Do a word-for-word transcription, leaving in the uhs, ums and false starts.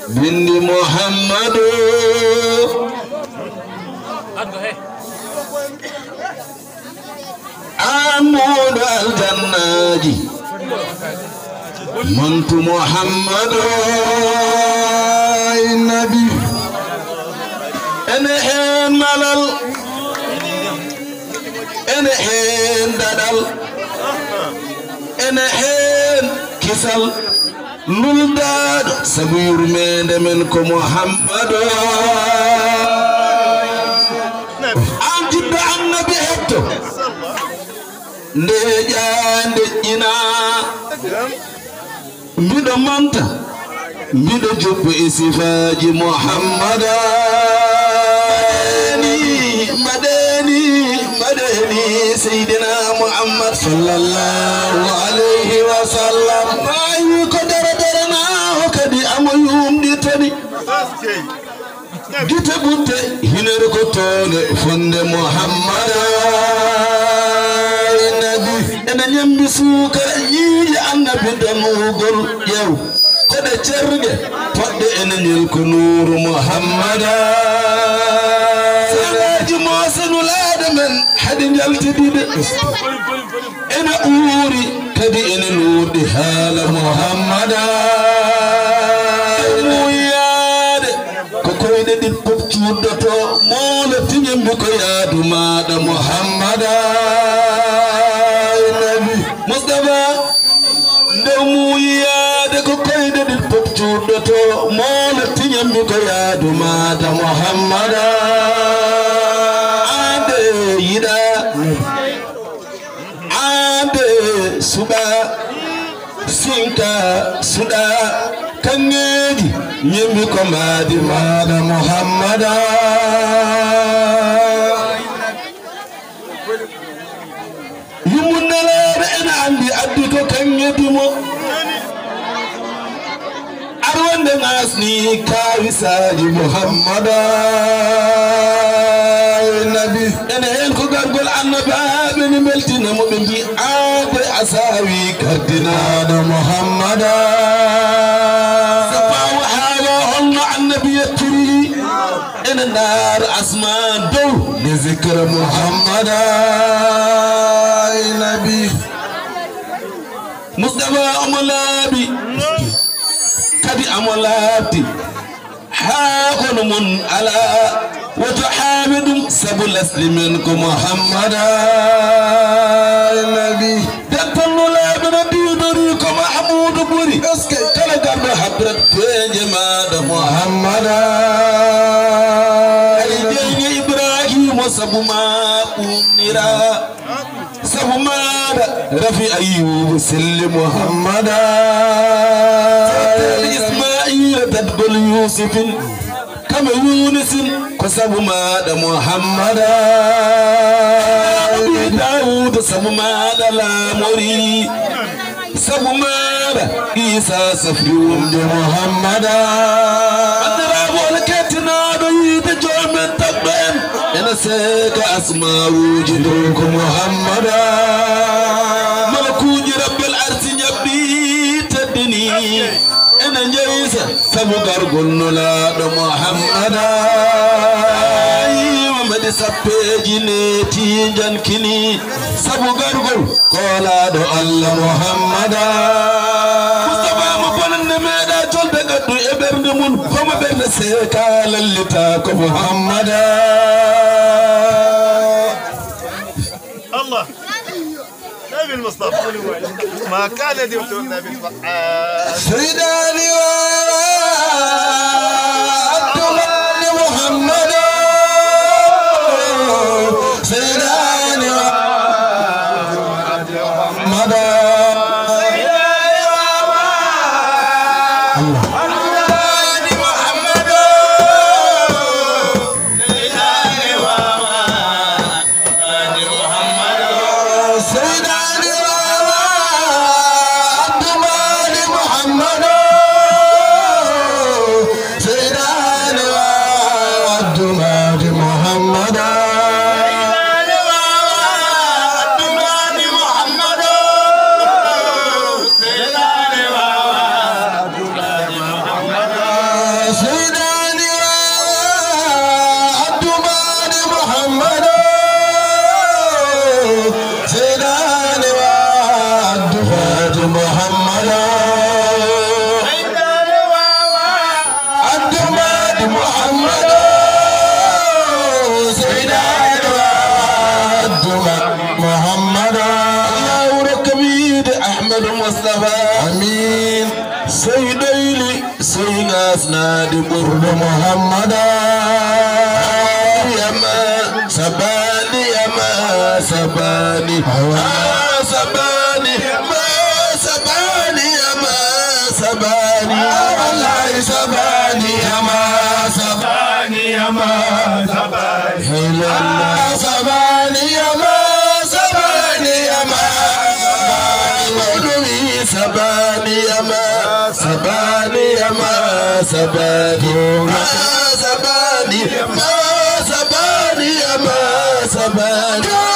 bindi Muhammadu amudu aljannaji mantu Muhammadu nabi ene hen malal ene hen dadal ene hen kisal nuldad sabu yurmede men ko Muhammadu anjibbe annabi hetto nde jande ina mbiɗo manta mbiɗo joppu e sifaji Muhammada madeni madeni Seydina Muhammad sallallahu alayhi wa sallam mayi ko dara dara na o kadi amo yumdi tani gite bunte hinere ko tone fonde Muhammada nabi ena nyambi suka yiye annabi damugol yew koɗe cerge podde ene nyel ko nuru Muhammada salaji mosanu laade men hadi jaltidide ene uuri kadi ene nurdi haala Muhammada muyade ko koyɗe ɗin pop cuddoto molo tiñembi ko yaadu maɗa Muhammada nabi Mustafa nde muyade ko koyɗe ɗin pop cuddoto molo tiñembi ko yaadu maɗa Muhammada ande yiɗa ande suɓa sinka suɗa kangeji nyembi ko madi maɗa Muhammada yumunalare ena andi addi ko kangedi mo arwande ngasni kawisaji Muhammada nabi ene hen ko gargol annabaɓe ni beltina mo ɓe mbi ade asawi kardinaɗo Muhammada safawo haala holno annabi yettiri ene ndar asma dow le zicre Muhammada nabi Mustafa omo laaɓi kadi amo laabdi ha kono mon ala woto hamidum sabu lasli men ko Muhammada nabi dattanno laaɓe no diwdori ko Mahmoudou ɓuri kala garɗo habrat feeje maɗa Muhammada ay jeyge Ibrahima sabu ma ɓumnira sabu maɗa rafi Ayyuba selli Muhammada Ismaila dadgol Yusufin kama Yunusin ko sabu maɗa Muhammada Dawuda sabu maɗa lamori sabu maɗa Isa safri wonde Muhammada andiraɓol kettinaɗo yiide jomen tagɗo en ene seeka asma'uji dow ko Muhammada malakuji rabbel arsi ñabbi teddini ene jeysa sabu gargol nulaɗo Muhammada madi sappeji neti jankini sabu gargol kolaɗo Allah Muhammada Mustafa mo bonande meɗa jolde gaddu e ɓernde mum komo ɓernde seeka lallita ko Muhammada الله نبي المصطفى ما كان يدمت النبي الفحال سيداني وعبد محمد سيداني وعبد محمد سيناس نادي برد محمدا يما سباني يما سباني آه سباني يما سباني يما سباني والله سباني يما سباني يما سباني الله سباني يما سباني يما سباني سباني يما سباني يما سباني سباني يما سباني يما سباني